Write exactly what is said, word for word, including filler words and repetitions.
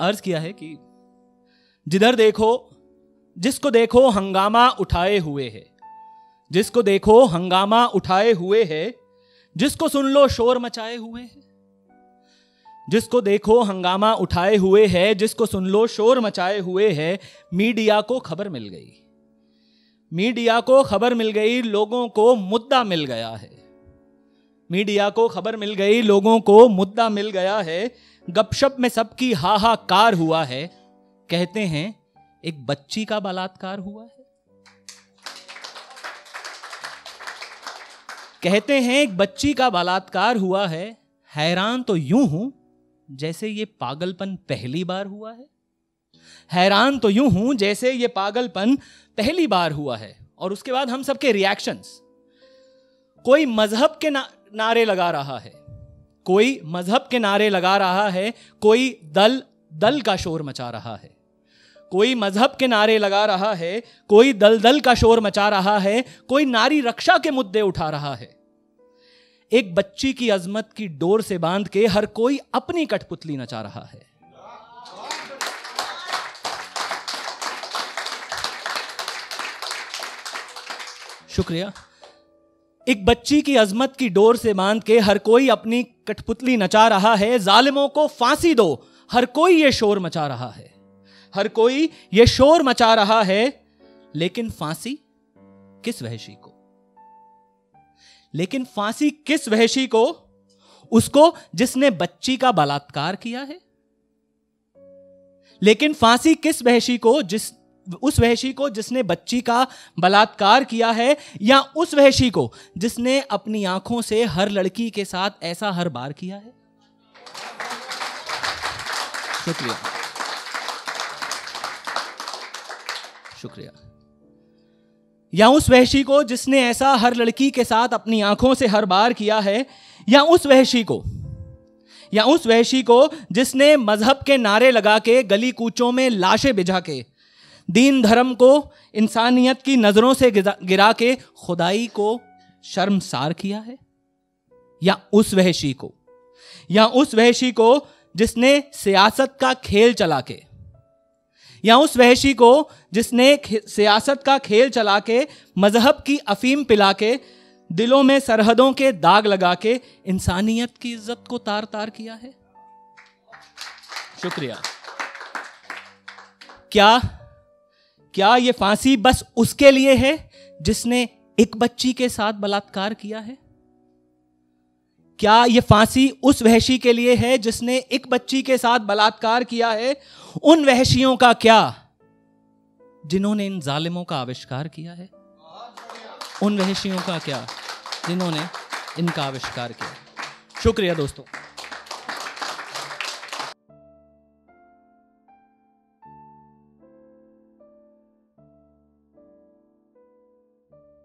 अर्ज किया है कि जिधर देखो जिसको देखो हंगामा उठाए हुए है, जिसको देखो हंगामा उठाए हुए है, जिसको सुन लो शोर मचाए हुए है, जिसको देखो हंगामा उठाए हुए है, जिसको सुन लो शोर मचाए हुए है। मीडिया को खबर मिल गई, मीडिया को खबर मिल गई, लोगों को मुद्दा मिल गया है, मीडिया को खबर मिल गई, लोगों को मुद्दा मिल गया है। गपशप में सबकी हाहाकार हुआ है, कहते हैं एक बच्ची का बलात्कार हुआ है, कहते हैं एक बच्ची का बलात्कार हुआ है। हैरान तो यूं हूं जैसे ये पागलपन पहली बार हुआ है, हैरान तो यूं हूं जैसे ये पागलपन पहली बार हुआ है। और उसके बाद हम सबके रिएक्शंस, कोई मजहब के ना, नारे लगा रहा है, कोई मजहब के नारे लगा रहा है, कोई दल दल का शोर मचा रहा है, कोई मजहब के नारे लगा रहा है, कोई दल दल का शोर मचा रहा है, कोई नारी रक्षा के मुद्दे उठा रहा है। एक बच्ची की अजमत की डोर से बांध के हर कोई अपनी कठपुतली नचा रहा है। शुक्रिया। एक बच्ची की अजमत की डोर से बांध के हर कोई अपनी कठपुतली नचा रहा है। जालिमों को फांसी दो, हर कोई ये शोर मचा रहा है, हर कोई ये शोर मचा रहा है। लेकिन फांसी किस वहशी को, लेकिन फांसी किस वहशी को? उसको जिसने बच्ची का बलात्कार किया है। लेकिन फांसी किस वहशी को? जिस उस वहशी को जिसने बच्ची का बलात्कार किया है, या उस वहशी को जिसने अपनी आंखों से हर लड़की के साथ ऐसा हर बार किया है। शुक्रिया, शुक्रिया। या उस वहशी को जिसने ऐसा हर लड़की के साथ अपनी आंखों से हर बार किया है, या उस वहशी को या उस वहशी को जिसने मजहब के नारे लगा के गली कूचों में लाशें बिछा के दीन धर्म को इंसानियत की नजरों से गिरा के खुदाई को शर्मसार किया है। या उस वहशी को या उस वहशी को जिसने सियासत का खेल चला के या उस वहशी को जिसने सियासत का खेल चला के मजहब की अफीम पिला के दिलों में सरहदों के दाग लगा के इंसानियत की इज्जत को तार तार किया है। शुक्रिया। क्या क्या ये फांसी बस उसके लिए है जिसने एक बच्ची के साथ बलात्कार किया है? क्या ये फांसी उस वहशी के लिए है जिसने एक बच्ची के साथ बलात्कार किया है? उन वहशियों का क्या जिन्होंने इन जालिमों का आविष्कार किया है? उन वहशियों का क्या जिन्होंने इनका आविष्कार किया? शुक्रिया दोस्तों।